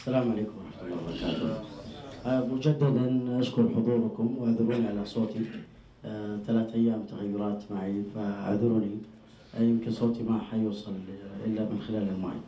السلام عليكم ورحمة الله وبركاته. مجددا أشكر حضوركم واعذروني على صوتي. 3 أيام تغيرات معي فاعذروني. يمكن صوتي ما حيوصل إلا من خلال المايك.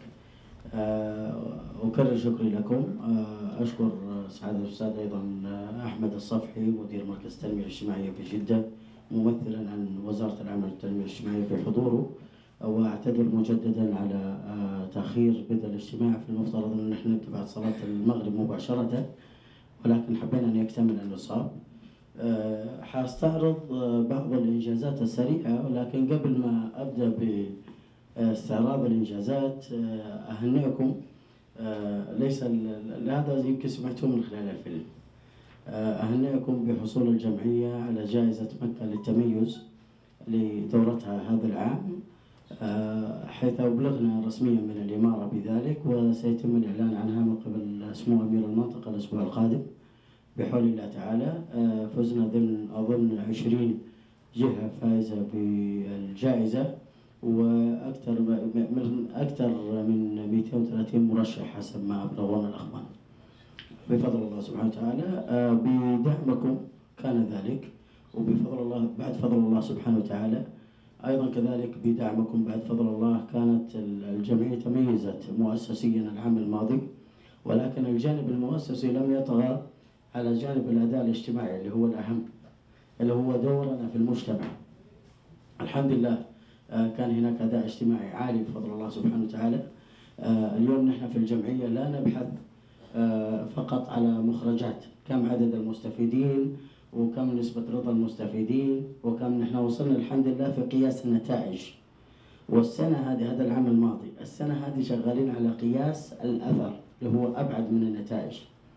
أكرر شكري لكم. أشكر سعادة الأستاذ أيضا أحمد الصفحي مدير مركز التنمية الاجتماعية في جدة ممثلا عن وزارة العمل والتنمية الاجتماعية في حضوره، واعتذر مجددا على تاخير بدء الاجتماع. في المفترض ان نحن نبدا بعد صلاه المغرب مباشره، ولكن حبينا ان يكتمل النصاب. حاستعرض بعض الانجازات السريعه، ولكن قبل ما ابدا باستعراض الانجازات اهنئكم. ليس هذا يمكن سمعتوه من خلال الفيلم. اهنئكم بحصول الجمعيه على جائزه مكه للتميز لدورتها هذا العام، حيث أبلغنا رسميا من الإمارة بذلك، وسيتم الإعلان عنها من قبل سمو أمير المنطقة الأسبوع القادم بحول الله تعالى. فزنا ضمن أظن 20 جهة فائزة بالجائزة، وأكثر من 230 مرشح حسب ما أبلغونا الأخوان بفضل الله سبحانه وتعالى. بدعمكم كان ذلك، وبفضل الله بعد فضل الله سبحانه وتعالى أيضا كذلك بدعمكم بعد فضل الله كانت الجمعية تميزت مؤسسيا العام الماضي، ولكن الجانب المؤسسي لم يطغى على جانب الأداء الاجتماعي اللي هو الأهم، اللي هو دورنا في المجتمع. الحمد لله كان هناك أداء اجتماعي عالي بفضل الله سبحانه وتعالى. اليوم نحن في الجمعية لا نبحث فقط على مخرجات، كم عدد المستفيدين وكم نسبة رضا المستفيدين وكم نحن وصلنا الحمد لله في قياس النتائج. والسنة هذه، هذا العام الماضي، السنة هذه شغالين على قياس الأثر اللي هو أبعد من النتائج.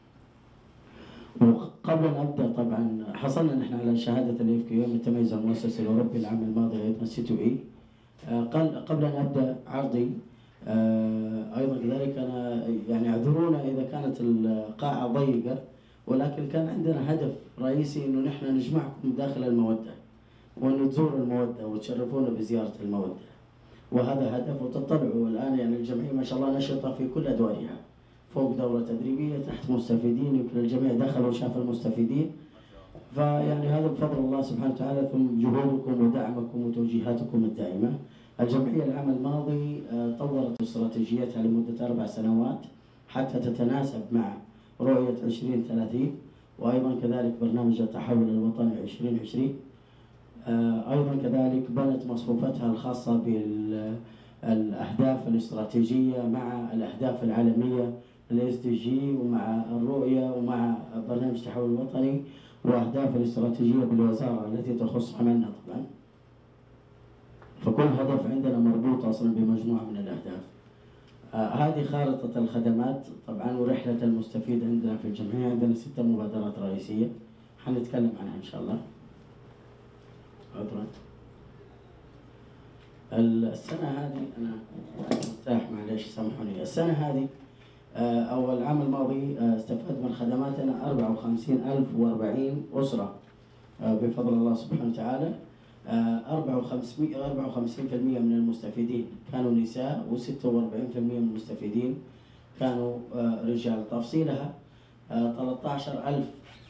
وقبل أن أبدأ طبعا حصلنا نحن على شهادة الإفك يوم التميز المؤسسي الأوروبي العام الماضي أيضا C2E. قبل أن أبدأ عرضي أيضا كذلك أنا يعني اعذرونا إذا كانت القاعة ضيقة، ولكن كان عندنا هدف رئيسي انه نحن نجمعكم داخل المودة، وانه تزوروا المودة وتشرفونا بزيارة المودة، وهذا هدف. وتطلعوا الان يعني الجمعية ما شاء الله نشطة في كل ادوارها، فوق دورة تدريبية، تحت مستفيدين، يمكن الجميع دخلوا وشاف المستفيدين. فيعني هذا بفضل الله سبحانه وتعالى، ثم جهودكم ودعمكم وتوجيهاتكم الدائمة. الجمعية العام الماضي طورت استراتيجيتها لمدة 4 سنوات حتى تتناسب مع رؤية 2030، وأيضا كذلك برنامج التحول الوطني 2020. أيضا كذلك بنت مصفوفتها الخاصة بالأهداف الاستراتيجية مع الأهداف العالمية SDG، ومع الرؤية، ومع برنامج التحول الوطني، وأهداف الاستراتيجية بالوزارة التي تخص عملنا طبعا. فكل هدف عندنا مربوط أصلا بمجموعة من الأهداف. هذه خارطة الخدمات طبعا ورحلة المستفيد عندنا في الجمعية. عندنا 6 مبادرات رئيسية حنتكلم عنها إن شاء الله. السنة هذه أنا مرتاح معليش سامحوني. السنة هذه أو العام الماضي استفاد من خدماتنا 54,040 أسرة بفضل الله سبحانه وتعالى. 54% من المستفيدين كانوا نساء، و46% من المستفيدين كانوا رجال. تفصيلها 13,000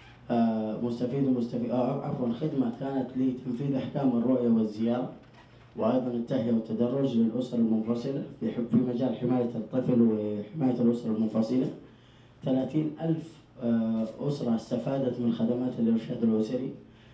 خدمة كانت لتنفيذ أحكام الرؤية والزيارة، وأيضا التهيئة والتدرج للأسر المنفصلة في مجال حماية الطفل وحماية الأسرة المنفصلة. 30,000 أسرة استفادت من خدمات الإرشاد الأسري.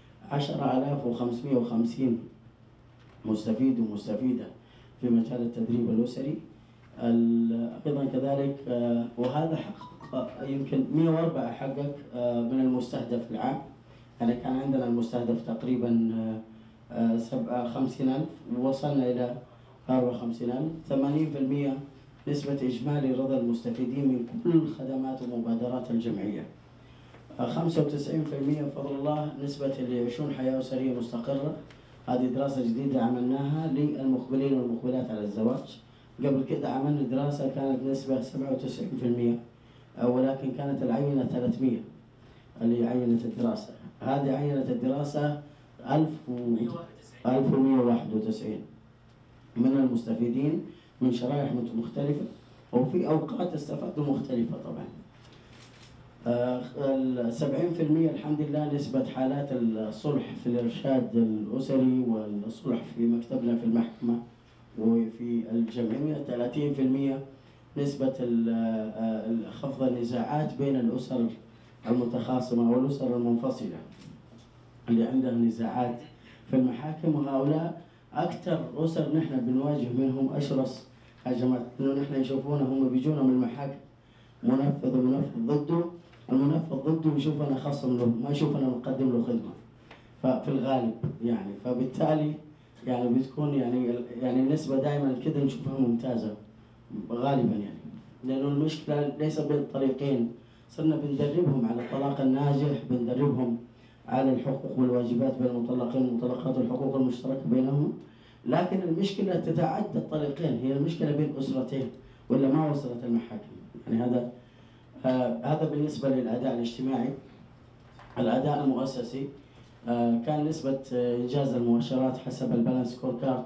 10,550 مستفيد ومستفيدة في مجال التدريب الأسري. أيضا كذلك وهذا حقق يمكن 104 حقق من المستهدف العام. يعني كان عندنا المستهدف تقريبا 50,000 ووصلنا إلى 54,000. 80% نسبة إجمالي رضا المستفيدين من كل خدمات ومبادرات الجمعية. 95% بفضل الله نسبة اللي يعيشون حياة أسرية مستقرة. هذه دراسة جديدة عملناها للمقبلين والمقبلات على الزواج. قبل كده عملنا دراسة كانت نسبة 97%، ولكن كانت العينة 300 اللي عينة الدراسة. هذه عينة الدراسة 1191 من المستفيدين من شرائح مختلفة. وفي أوقات استفادوا مختلفة طبعا. 70% الحمد لله نسبة حالات الصلح في الإرشاد الأسري والصلح في مكتبنا في المحكمة وفي الجمعية. 30% نسبة خفض النزاعات بين الأسر المتخاصمة والأسر المنفصلة اللي عندها نزاعات في المحاكم، وهؤلاء أكثر أسر نحن بنواجه منهم أشرس هجمات، إنه نحن يشوفونا هم بيجونا من المحاكم منفذ ومنفذ ضده، المنفذ ضده يشوفنا خصم له، ما يشوفنا نقدم له خدمة. ففي الغالب يعني فبالتالي يعني بتكون يعني النسبة دائما كده نشوفها ممتازة غالبا، يعني لأنه المشكلة ليس بين الطريقين. صرنا بندربهم على الطلاق الناجح، بندربهم على الحقوق والواجبات بين المطلقين والمطلقات والحقوق المشتركة بينهم، لكن المشكلة تتعدى الطريقين، هي المشكلة بين أسرتين ولا ما وصلت المحاكم. يعني هذا بالنسبة للأداء الاجتماعي. الأداء المؤسسي كان نسبة إنجاز المؤشرات حسب البالانس سكور كارد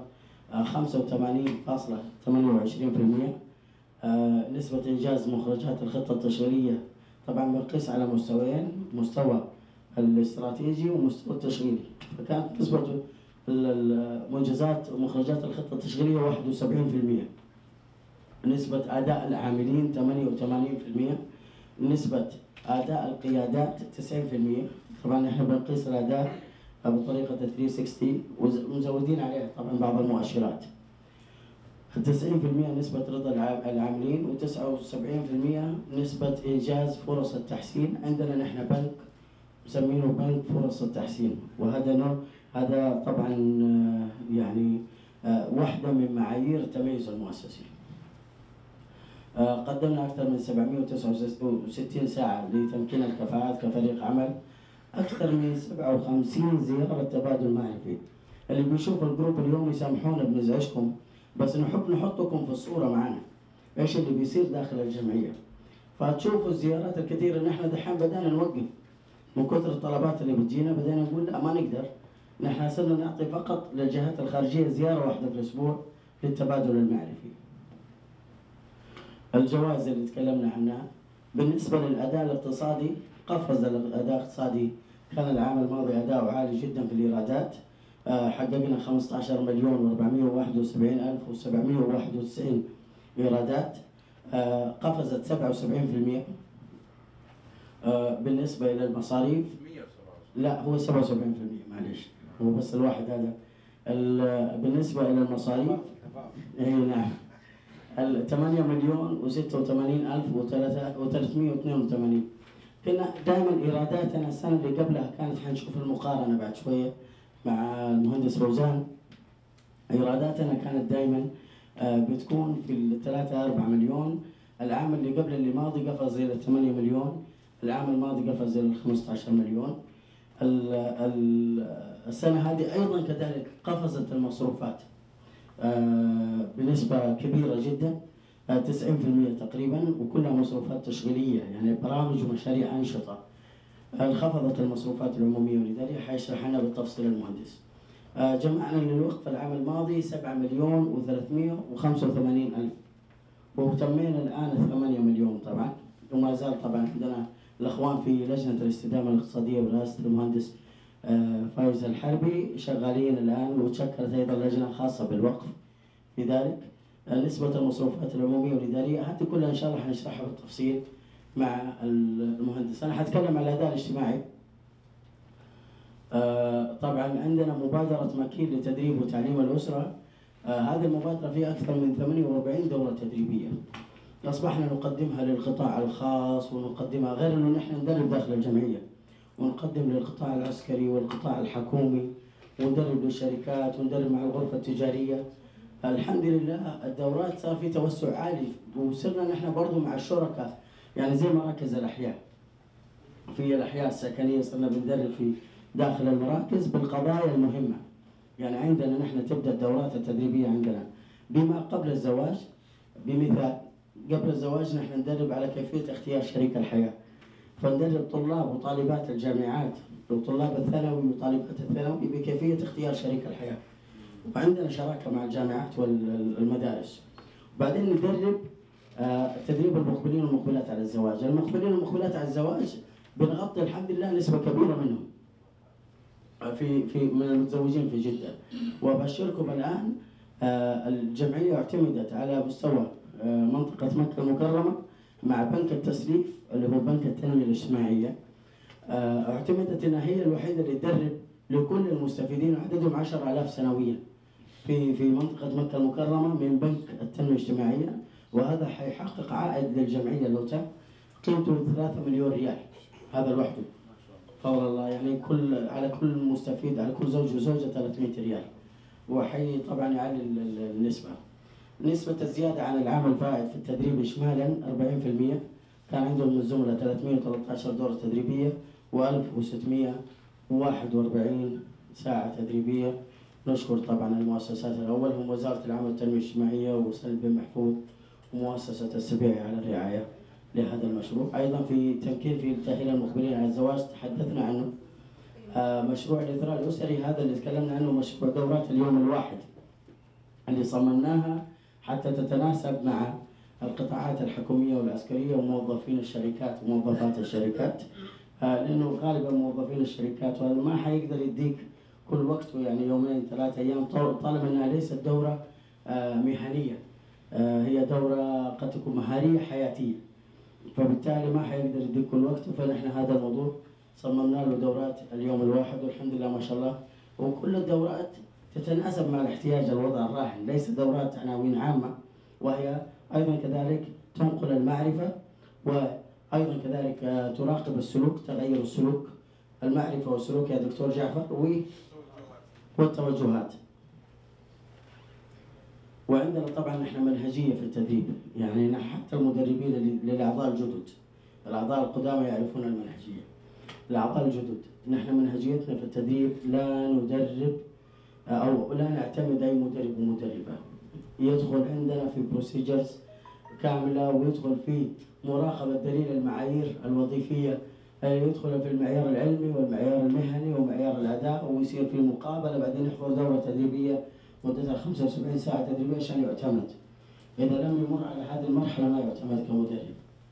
85.28%. نسبة إنجاز مخرجات الخطة التشغيلية طبعا بنقيس على مستويين، مستوى الاستراتيجي ومستوى التشغيلي، فكانت نسبة منجزات مخرجات الخطة التشغيلية 71%. نسبة أداء العاملين 88%. نسبة أداء القيادات 90%. طبعا نحن بنقيس الأداء بطريقة 360 ومزودين عليها طبعا بعض المؤشرات. 90% نسبة رضا العاملين، و79% نسبة إنجاز فرص التحسين. عندنا نحن بنك مسمينه بنك فرص التحسين، هذا طبعا يعني واحدة من معايير التميز المؤسسي. قدمنا أكثر من 769 ساعة لتمكين الكفاءات كفريق عمل، أكثر من 57 زيارة تبادل معرفي. اللي بيشوف الجروب اليوم يسامحونا بنزعجكم، بس نحب نحطكم في الصورة معنا إيش اللي بيصير داخل الجمعية. فتشوفوا الزيارات الكثيرة. نحن دحين بدأنا نوقف من كثر الطلبات اللي بتجينا، بدأنا نقول لا ما نقدر، نحن صرنا نعطي فقط للجهات الخارجية زيارة واحدة في الأسبوع للتبادل المعرفي. الجوائز اللي تكلمنا عنها بالنسبة للأداء الاقتصادي، قفز الأداء الاقتصادي. كان العام الماضي أداؤه عالي جدا في الإيرادات، حققنا 15,471,791 إيرادات، قفزت 77%. بالنسبة إلى المصاريف لا هو 77%، معلش هو بس الواحد هذا. بالنسبة إلى المصاريف اي نعم 8,086,382. كنا دائما ايراداتنا السنه اللي قبلها كانت حنشوف المقارنه بعد شويه مع المهندس فوزان. ايراداتنا كانت دائما بتكون في 3-4 مليون. العام اللي قبل اللي ماضي قفز الى 8 مليون، العام الماضي قفز الى 15 مليون. السنه هذه ايضا كذلك قفزت المصروفات بنسبة كبيرة جدا، 90% تقريبا، وكلها مصروفات تشغيلية يعني برامج ومشاريع أنشطة. انخفضت المصروفات العمومية والإدارية، حيشرح لنا بالتفصيل المهندس. جمعنا للوقف العام الماضي 7,385,000 وتمينا الآن 8 مليون طبعا، وما زال طبعا عندنا الأخوان في لجنة الاستدامة الاقتصادية برئاسة المهندس فايز الحربي شغالين الآن، وتشكلت أيضا لجنة خاصة بالوقف في ذلك. نسبة المصروفات العمومية والإدارية هذه كلها إن شاء الله حنشرحها بالتفصيل مع المهندس. أنا حتكلم على الأداء الاجتماعي. طبعا عندنا مبادرة مكين لتدريب وتعليم الأسرة. هذه المبادرة فيها أكثر من 48 دورة تدريبية أصبحنا نقدمها للقطاع الخاص، ونقدمها غير أنه نحن ندرب داخل الجمعية، ونقدم للقطاع العسكري والقطاع الحكومي، وندرب للشركات، وندرب مع الغرفة التجارية. الحمد لله الدورات صار في توسع عالي، وصرنا نحن برضو مع الشركاء، يعني زي مراكز الأحياء. في الأحياء السكنية صرنا بندرب في داخل المراكز بالقضايا المهمة. يعني عندنا نحن تبدأ الدورات التدريبية عندنا بما قبل الزواج. بمثال قبل الزواج نحن ندرب على كيفية اختيار شريك الحياة، فندرب طلاب وطالبات الجامعات وطلاب الثانوي وطالبات الثانوي بكيفية اختيار شريك الحياة، وعندنا شراكة مع الجامعات والمدارس. وبعدين ندرب تدريب المقبلين والمقبلات على الزواج. المقبلين والمقبلات على الزواج بنغطي الحمد لله نسبة كبيرة منهم في من المتزوجين في جدة. وأبشركم الآن الجمعية اعتمدت على مستوى منطقة مكة المكرمة مع بنك التسليف اللي هو بنك التنمية الاجتماعية. اعتمدت انها هي الوحيدة اللي تدرب لكل المستفيدين عددهم 10,000 سنويا في منطقة مكة المكرمة من بنك التنمية الاجتماعية، وهذا حيحقق عائد للجمعية لو تم قيمته 3 مليون ريال هذا لوحده فور الله، يعني على كل مستفيد على كل زوج وزوجة 300 ريال، وحي طبعا يعلي النسبة. نسبة الزيادة عن العام الفائت في التدريب إجمالا 40%، كان عندهم من الزملاء 313 دورة تدريبية و1641 ساعة تدريبية. نشكر طبعا المؤسسات الأول هم وزارة العمل والتنمية الاجتماعية وسلم بن محفوظ ومؤسسة السبيعي على الرعاية لهذا المشروع. أيضا في تمكين في تأهيل المقبلين على الزواج تحدثنا عنه. مشروع الإثراء الأسري هذا اللي تكلمنا عنه، مشروع دورات اليوم الواحد اللي صممناها حتى تتناسب مع القطاعات الحكومية والعسكرية وموظفين الشركات وموظفات الشركات، لأنه غالبا موظفين الشركات وهذا ما حيقدر يديك كل وقته، يعني يومين 3 أيام، طالما أنها ليست دورة مهنية، هي دورة قد تكون مهارية حياتية، فبالتالي ما حيقدر يديك كل وقته. فنحن هذا الموضوع صممنا له دورات اليوم الواحد والحمد لله ما شاء الله، وكل الدورات تتناسب مع الاحتياج الوضع الراهن، ليس دورات عناوين عامة، وهي أيضا كذلك تنقل المعرفة وأيضا كذلك تراقب السلوك، تغير السلوك، المعرفة والسلوك يا دكتور جعفر والتوجهات. وعندنا طبعا نحن منهجية في التدريب، يعني حتى المدربين للأعضاء الجدد، الأعضاء القدامى يعرفون المنهجية. الأعضاء الجدد نحن منهجيتنا في التدريب لا ندرب أو لا نعتمد أي مدرب ومدربة، يدخل عندنا في بروسيجرز كاملة ويدخل في مراقبة دليل المعايير الوظيفية، يدخل في المعيار العلمي والمعيار المهني ومعيار الأداء، ويصير في مقابلة، بعدين يحضر دورة تدريبية مدتها 75 ساعة تدريبية عشان يعتمد. إذا لم يمر على هذه المرحلة ما يعتمد كمدرب.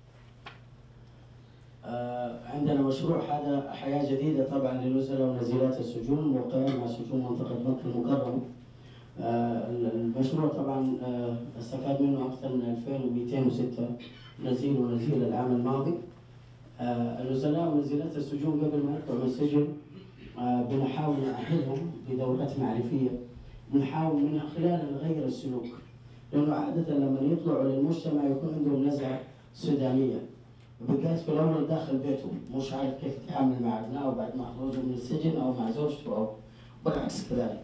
عندنا مشروع هذا حياة جديدة طبعا لنزلاء ونزيلات السجون موقعين مع سجون منطقة مكة المكرمة. المشروع طبعا استفاد منه أكثر من 2206 نزيل ونزيل العام الماضي. النزلاء ونزيلات السجون قبل ما يطلعوا من السجن بنحاول نأهلهم بدورات معرفية، نحاول من خلالها نغير السلوك، لأنه عادة لما يطلعوا للمجتمع يكون عندهم نزعة سودانية، بقيت في الأول داخل بيته مش عارف كيف يتعامل مع أبنائه بعد ما خرجوا من السجن أو مع زوجته أو والعكس كذلك.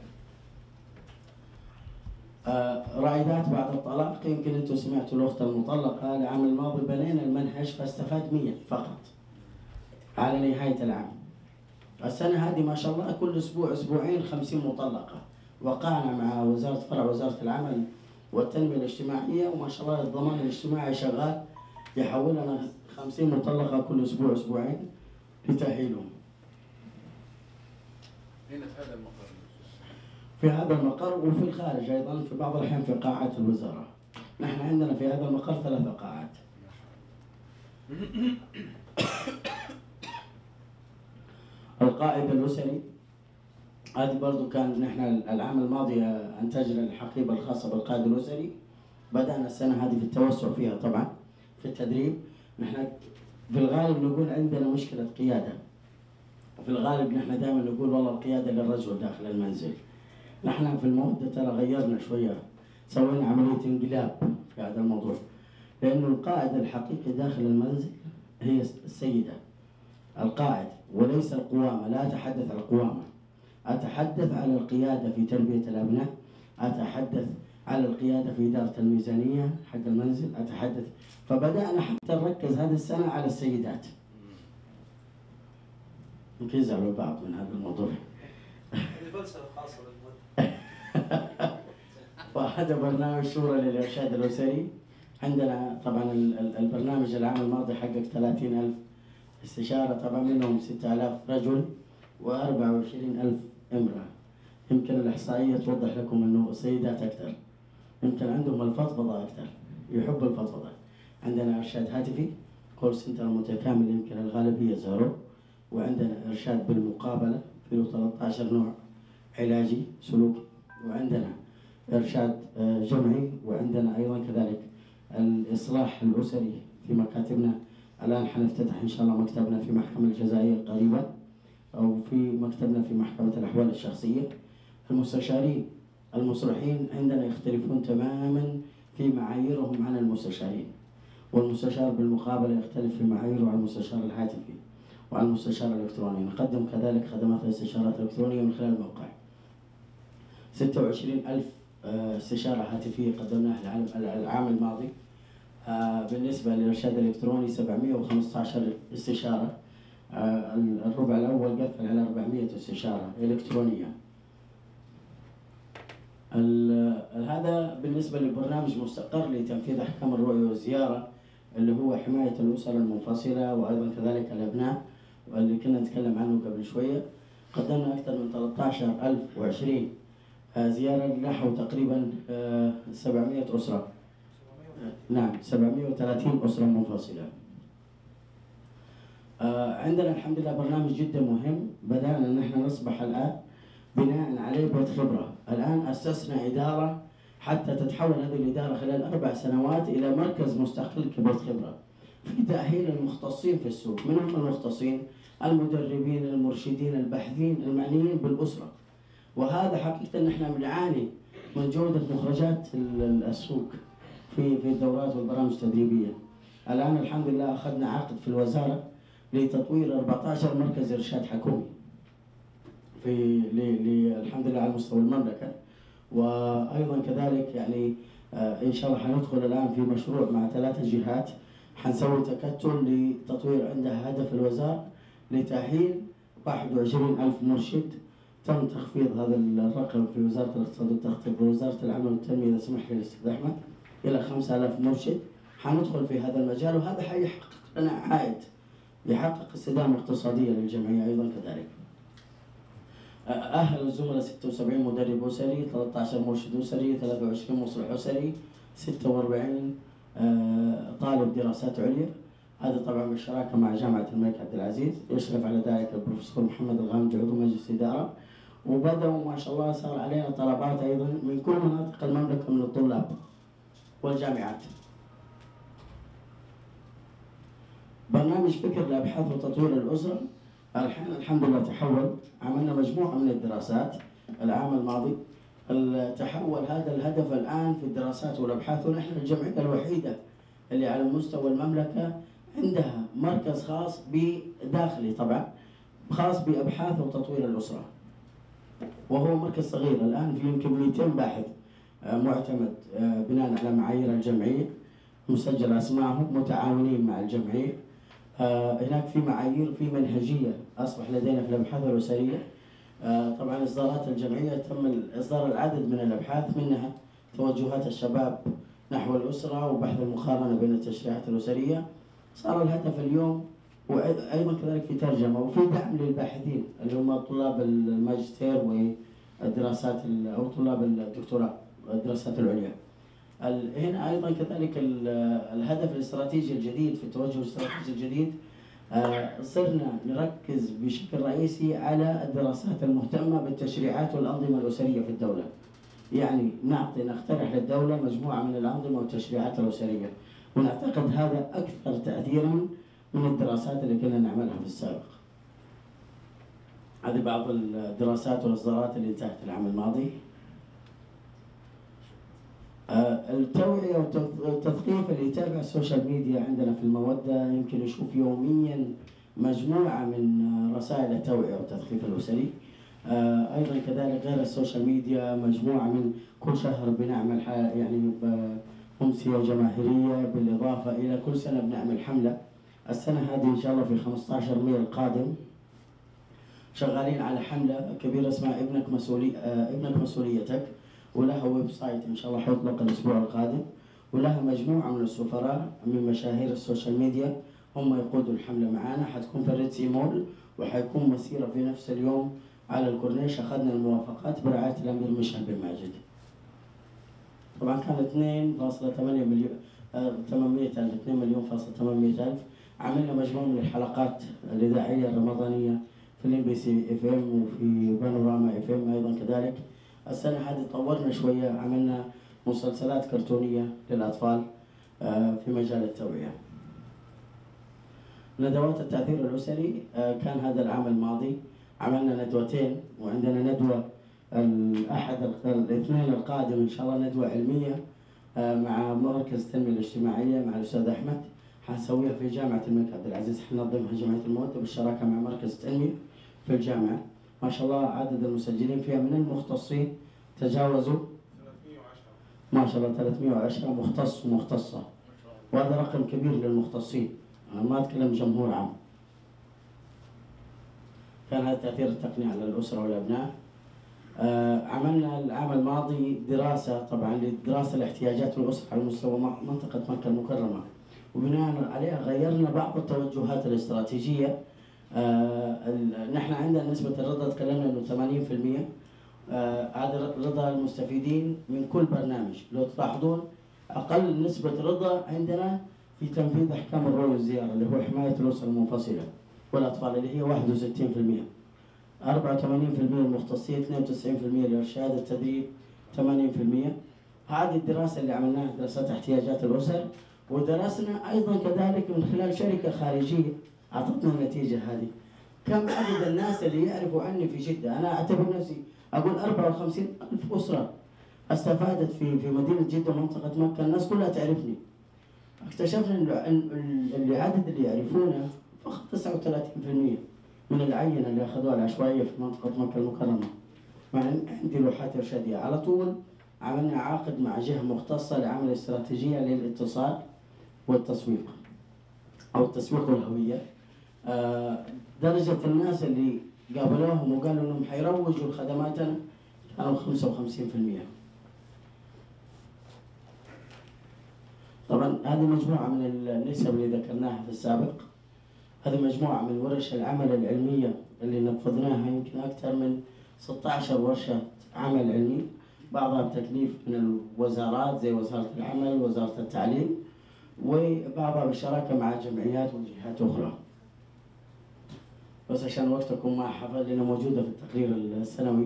رائدات بعد الطلاق، يمكن أنتم سمعتوا الأخت المطلقة العام الماضي بنينا المنهج فاستفاد 100 فقط على نهاية العام. السنة هذه ما شاء الله كل أسبوع أسبوعين 50 مطلقة، وقعنا مع فرع وزارة العمل والتنمية الاجتماعية، وما شاء الله الضمان الاجتماعي شغال يحول لنا 50 مطلقة كل أسبوع أسبوعين لتأهيلهم. هنا في هذا المقر؟ في هذا المقر وفي الخارج أيضا في بعض الأحيان في قاعات الوزارة. نحن عندنا في هذا المقر 3 قاعات. القائد الأسري هذه برضو كان نحن العام الماضي أنتجنا الحقيبة الخاصة بالقائد الأسري، بدأنا السنة هذه في التوسع فيها طبعا في التدريب. نحن في الغالب نقول عندنا مشكلة قيادة، في الغالب نحن دائما نقول والله القيادة للرجل داخل المنزل. نحن في المودة ترى غيرنا شوية، سوينا عملية انقلاب في هذا الموضوع، لأنه القائد الحقيقي داخل المنزل هي السيدة القائد وليس القوامة. لا أتحدث عن القوامة، أتحدث على القيادة في تربية الأبناء، أتحدث على القيادة في إدارة الميزانية حق المنزل، أتحدث. فبدأنا حتى نركز هذه السنة على السيدات. يمكن يزعلوا بعض من هذا الموضوع. الفلسفة خاصة بالمدة. فهذا برنامج شورى للإرشاد الأسري. عندنا طبعا البرنامج العام الماضي حقق 30,000 استشارة، طبعا منهم 6,000 رجل و24,000 امرأة. يمكن الإحصائية توضح لكم أنه السيدات أكثر، يمكن عندهم الفضفضة أكثر، يحبوا الفضفضة. عندنا إرشاد هاتفي، كول سنتر متكامل يمكن الغالبية زاروه، وعندنا إرشاد بالمقابلة فيه 13 نوع علاجي سلوكي، وعندنا إرشاد جمعي، وعندنا أيضا كذلك الإصلاح الأسري في مكاتبنا. الآن حنفتتح إن شاء الله مكتبنا في محكمة الجزائر قريبا، أو في مكتبنا في محكمة الأحوال الشخصية. المستشارين المصلحين عندنا يختلفون تماما في معاييرهم عن المستشارين، والمستشار بالمقابلة يختلف في معاييره عن المستشار الهاتفي وعن المستشار الإلكتروني. نقدم كذلك خدمات الاستشارات الإلكترونية من خلال الموقع. 26,000 استشارة هاتفية قدمناها العام الماضي. بالنسبة للإرشاد الإلكتروني 715 استشارة. الربع الأول قفل على 400 استشارة إلكترونية. هذا بالنسبة لبرنامج مستقر لتنفيذ أحكام الرؤية والزيارة، اللي هو حماية الأسر المنفصلة وأيضا كذلك الأبناء، واللي كنا نتكلم عنه قبل شوية. قدمنا أكثر من 13,020 زيارة نحو تقريبا 700 أسرة. نعم 730 أسرة منفصلة. عندنا الحمد لله برنامج جدا مهم، بدأنا أن احنا نصبح الآن بناء عليه بيت خبرة. الآن أسسنا إدارة حتى تتحول هذه الإدارة خلال 4 سنوات إلى مركز مستقل كبيت خبرة في تأهيل المختصين في السوق. من هم المختصين؟ المدربين، المرشدين، الباحثين المعنيين بالأسرة. وهذا حقيقة نحن بنعاني من جودة مخرجات السوق في الدورات والبرامج التدريبية. الآن الحمد لله أخذنا عقد في الوزارة لتطوير 14 مركز إرشاد حكومي الحمد لله على مستوى المملكة. وأيضا كذلك يعني إن شاء الله حندخل الآن في مشروع مع 3 جهات، حنسوي تكتل لتطوير. عندها هدف الوزارة لتأهيل 21,000 مرشد. تم تخفيض هذا الرقم في وزارة الاقتصاد والتخطيط ووزارة العمل والتنمية إذا سمح لي الأستاذ أحمد إلى 5,000 مرشد. حندخل في هذا المجال، وهذا حيحقق لنا عائد، يحقق استدامة اقتصادية للجمعية أيضا كذلك. أهل الزملاء 76 مدرب أسري، 13 مرشد أسري، 23 مصلح أسري، 46 طالب دراسات عليا. هذا طبعا بالشراكة مع جامعة الملك عبد العزيز، يشرف على ذلك البروفيسور محمد الغامدي عضو مجلس إدارة. وبدأوا ما شاء الله صار علينا طلبات أيضا من كل مناطق المملكة من الطلاب والجامعات. برنامج فكر لأبحاث وتطوير الأسرة الحين الحمد لله تحول. عملنا مجموعة من الدراسات العام الماضي. تحول هذا الهدف الآن في الدراسات والأبحاث، ونحن الجمعية الوحيدة اللي على مستوى المملكة عندها مركز خاص بداخلي طبعا خاص بأبحاث وتطوير الأسرة، وهو مركز صغير الآن في يمكن 200 باحث معتمد بناء على معايير الجمعية، مسجل أسمائهم متعاونين مع الجمعية. هناك في معايير، في منهجية أصبح لدينا في الأبحاث الأسرية. طبعا إصدارات الجمعية تم إصدار العدد من الأبحاث، منها توجهات الشباب نحو الأسرة وبحث المقارنة بين التشريعات الأسرية. صار الهدف اليوم، وأيضا كذلك في ترجمة وفي دعم للباحثين اللي هم طلاب الماجستير والدراسات أو طلاب الدكتوراه والدراسات العليا. هنا أيضا كذلك الهدف الاستراتيجي الجديد في التوجه الاستراتيجي الجديد، صرنا نركز بشكل رئيسي على الدراسات المهتمة بالتشريعات والأنظمة الأسرية في الدولة. يعني نقترح للدولة مجموعة من الأنظمة والتشريعات الأسرية، ونعتقد هذا أكثر تأثيرا من الدراسات اللي كنا نعملها في السابق. هذه بعض الدراسات والإصدارات اللي انتهت العام الماضي. التوعية والتثقيف اللي يتابع السوشيال ميديا عندنا في المودة يمكن يشوف يوميا مجموعة من رسائل التوعية والتثقيف الأسري. أيضا كذلك غير السوشيال ميديا مجموعة من كل شهر بنعمل يعني أمسية جماهيرية، بالإضافة إلى كل سنة بنعمل حملة. السنة هذه إن شاء الله في 15 مايو القادم شغالين على حملة كبيرة اسمها ابنك مسؤوليتك، ولها ويب سايت إن شاء الله حيطلق الأسبوع القادم، ولها مجموعة من السفراء من مشاهير السوشيال ميديا هم يقودوا الحملة معنا. حتكون في الريد سي مول، وحيكون مسيرة في نفس اليوم على الكورنيش. أخذنا الموافقات برعاية الأمير مشعل بن ماجد. طبعا كان 800,000 2 مليون فاصل 800,000. عملنا مجموعة من الحلقات الإذاعية الرمضانية في الام بي سي اف ام وفي بانوراما اف ام ايضا كذلك. السنة هذه طورنا شوية، عملنا مسلسلات كرتونية للأطفال في مجال التوعية. ندوات التأثير الأسري كان هذا العام الماضي عملنا ندوتين، وعندنا ندوة الأحد الاثنين القادم إن شاء الله ندوة علمية مع مركز التنمية الاجتماعية مع الأستاذ أحمد، حنسويها في جامعة الملك عبد العزيز، حننظمها جمعية المودة بالشراكة مع مركز التنمية في الجامعة. ما شاء الله عدد المسجلين فيها من المختصين تجاوزوا 310 ما شاء الله 310 مختص ومختصة، وهذا رقم كبير للمختصين، أنا ما أتكلم جمهور عام. كان هذا تأثير التقنية على الأسرة والأبناء. عملنا العام الماضي دراسة طبعا لدراسة لاحتياجات الأسرة على مستوى منطقة مكة المكرمة، وبناء عليها غيرنا بعض التوجهات الاستراتيجية. نحن عندنا نسبة الرضا تكلمنا إنه 80%. هذا رضا المستفيدين من كل برنامج، لو تلاحظون أقل نسبة رضا عندنا في تنفيذ أحكام الرؤية والزيارة اللي هو حماية الأسرة المنفصلة والأطفال اللي هي 61%. 84% المختصين، 92% لإرشاد التدريب، 80%. هذه الدراسة اللي عملناها دراسة احتياجات الأسر، ودرسنا أيضا كذلك من خلال شركة خارجية أعطتنا النتيجة هذه. كم عدد الناس اللي يعرفوا عني في جدة؟ أنا أعتبر نفسي أقول 54,000 أسرة استفادت في مدينة جدة ومنطقة مكة، الناس كلها تعرفني. اكتشفنا أن العدد اللي يعرفونه فقط 39% من العينة اللي أخذوها العشوائية في منطقة مكة المكرمة. مع أن عندي لوحات إرشادية على طول عملنا عقد مع جهة مختصة لعمل استراتيجية للاتصال والتسويق أو التسويق والهوية. درجة الناس اللي قابلوهم وقالوا انهم حيروجوا لخدماتنا كانوا 55%. طبعا هذه مجموعة من النسب اللي ذكرناها في السابق. هذه مجموعة من ورش العمل العلمية اللي نفذناها، يمكن أكثر من 16 ورشة عمل علمي، بعضها بتكليف من الوزارات زي وزارة العمل ووزارة التعليم، وبعضها بالشراكة مع جمعيات وجهات أخرى. بس عشان وقتكم ما حفظ لنا موجودة في التقرير السنوي.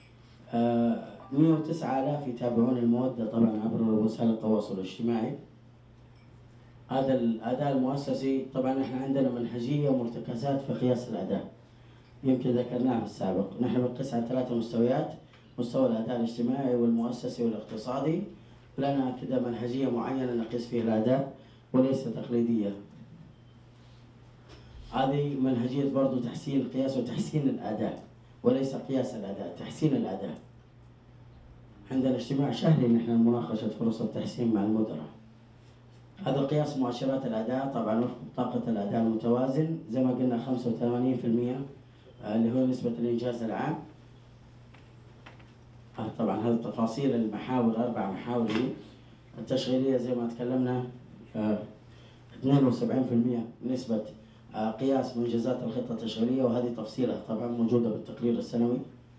109,000 يتابعون المودة طبعا عبر وسائل التواصل الاجتماعي. هذا الأداء المؤسسي طبعا احنا عندنا منهجية ومرتكزات في قياس الأداء، يمكن ذكرناها في السابق. نحن بنقيس على 3 مستويات: مستوى الأداء الاجتماعي والمؤسسي والاقتصادي. لنا كده منهجية معينة نقيس فيها الأداء وليس تقليدية. هذه منهجية برضو تحسين القياس وتحسين الأداء، وليس قياس الأداء، تحسين الأداء. عندنا اجتماع شهري نحن لمناقشة فرص التحسين مع المدراء. هذا قياس مؤشرات الأداء طبعا وفق بطاقة الأداء المتوازن، زي ما قلنا 85% اللي هو نسبة الإنجاز العام. طبعا هذه تفاصيل المحاور، 4 محاور التشغيلية زي ما تكلمنا. 72% نسبة قياس منجزات الخطة التشغيلية، وهذه تفصيلها طبعا موجودة بالتقرير السنوي.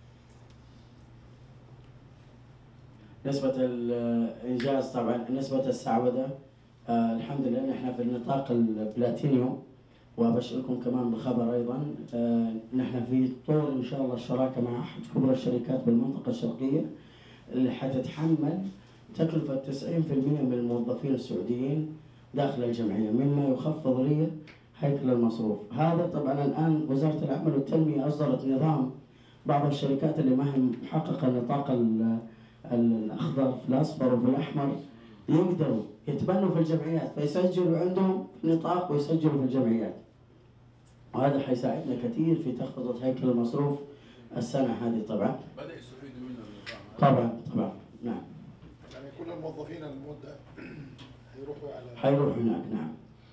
نسبة الإنجاز طبعا، نسبة السعودة الحمد لله نحن في النطاق البلاتينيوم. وأبشركم كمان بخبر أيضا، نحن في طور إن شاء الله الشراكة مع أحد كبرى الشركات بالمنطقة الشرقية اللي حتتحمل تكلفة 90% من الموظفين السعوديين داخل الجمعية، مما يخفض لي هيكل المصروف. هذا طبعا الآن وزارة العمل والتنمية أصدرت نظام، بعض الشركات اللي ما هي محققة النطاق الأخضر في الأصفر وفي الأحمر يقدروا يتبنوا في الجمعيات، فيسجلوا عندهم نطاق ويسجلوا في الجمعيات، وهذا حيساعدنا كثير في تخفيض هيكل المصروف السنة هذه. طبعا بدأ يستفيدوا منه طبعا نعم. يعني كل الموظفين المدة حيروحوا هناك نعم.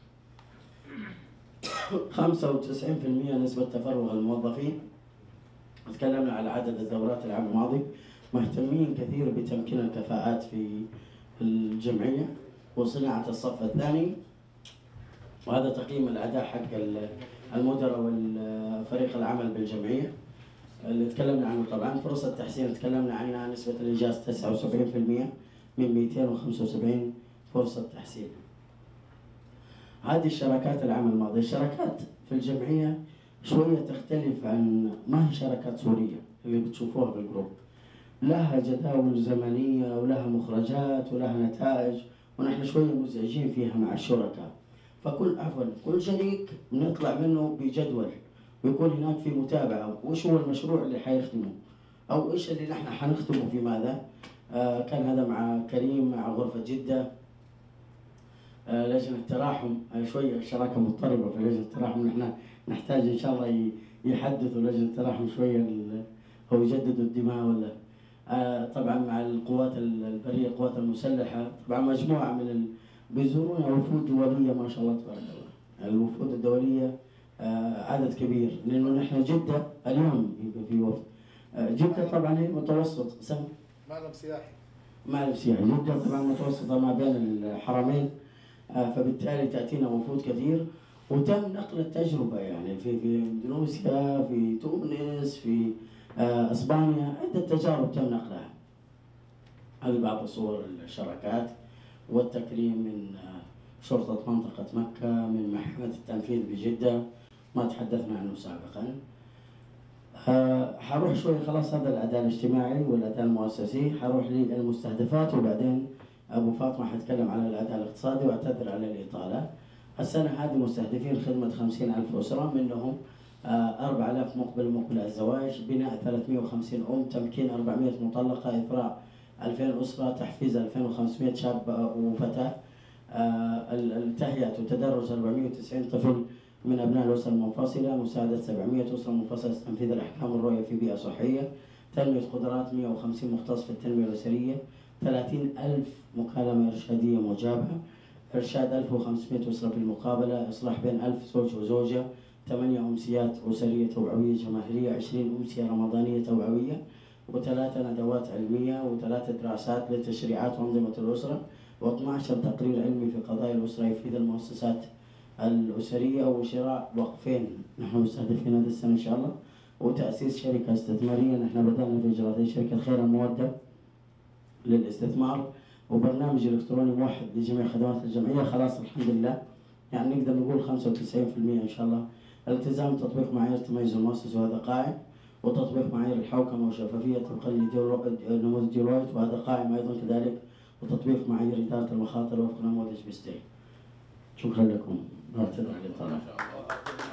95% نسبة تفرغ الموظفين. تكلمنا على عدد الدورات العام الماضي، مهتمين كثير بتمكين الكفاءات في الجمعية وصناعة الصف الثاني. وهذا تقييم الأداء حق المدراء والفريق العمل بالجمعية اللي تكلمنا عنه. طبعا فرص التحسين تكلمنا عنها، نسبة الإنجاز 79% من 275 فرصة تحسين. هذه الشراكات العام الماضي، الشراكات في الجمعية شوية تختلف عن ما هي شراكات سورية اللي بتشوفوها في الجروب. لها جداول زمنية ولها مخرجات ولها نتائج، ونحن شوية مزعجين فيها مع الشركاء. كل شريك بنطلع منه بجدول، ويكون هناك في متابعة وش هو المشروع اللي حيخدمه أو إيش اللي نحن حنخدمه في ماذا. كان هذا مع كريم مع غرفة جدة. لجنة التراحم شوية الشراكة مضطربة في لجنة التراحم، نحن نحتاج إن شاء الله يحدثوا لجنة التراحم شوية أو يجددوا الدماء ولا. طبعا مع القوات البرية القوات المسلحة، طبعا مجموعة من بيزورونا وفود دولية ما شاء الله تبارك الله. الوفود الدولية عدد كبير، لأنه نحن جدة اليوم يبقى في وفد. جدة طبعا هي متوسط معلم سياحي. معلم سياحي. جدة طبعا متوسطة ما بين الحرمين، فبالتالي تأتينا وفود كثير، وتم نقل التجربة يعني في اندونيسيا، في تونس، في اسبانيا، عدة تجارب تم نقلها. هذه بعض صور الشراكات والتكريم من شرطة منطقة مكة، من محكمة التنفيذ بجدة ما تحدثنا عنه سابقا. حروح شوي خلاص، هذا الأداء الاجتماعي والأداء المؤسسي، حروح للمستهدفات وبعدين أبو فاطمة حيتكلم على الأداء الاقتصادي، واعتذر على الإطالة. السنة هذه مستهدفين خدمة 50,000 أسرة، منهم 4,000 مقبل على الزواج، بناء 350 تمكين 400 مطلقة، إثراء 2000 أسرة، تحفيز 2500 شاب وفتاة، التهيئة وتدرج 490 طفل من أبناء الأسر المنفصلة، مساعدة 700 أسرة منفصلة تنفيذ الأحكام الرؤية في بيئة صحية، تنمية قدرات 150 مختص في التنمية الأسرية، 30,000 مكالمة إرشادية مجابهة، إرشاد 1500 أسرة بالمقابلة، إصلاح بين 1000 زوج وزوجة، 8 أمسيات أسرية توعوية جماهيرية، 20 أمسية رمضانية توعوية، و3 ندوات علمية، و3 دراسات لتشريعات وأنظمة الأسرة، و12 تقرير علمي في قضايا الأسرة يفيد المؤسسات الأسرية، وشراء وقفين نحن مستهدفين هذه السنة إن شاء الله، وتأسيس شركة استثمارية. نحن بدأنا في إجراءات شركة خير المودة للاستثمار، وبرنامج إلكتروني موحد لجميع خدمات الجمعية. خلاص الحمد لله يعني نقدر نقول 95% إن شاء الله. الالتزام تطبيق معايير تميز المؤسسة وهذا قائم، وتطبيق معايير الحوكمة والشفافية طبقا لنموذج ديلويت وهذا قائم أيضا كذلك، وتطبيق معايير إدارة المخاطر وفق نموذج بستي. شكرا لكم. ما شاء الله.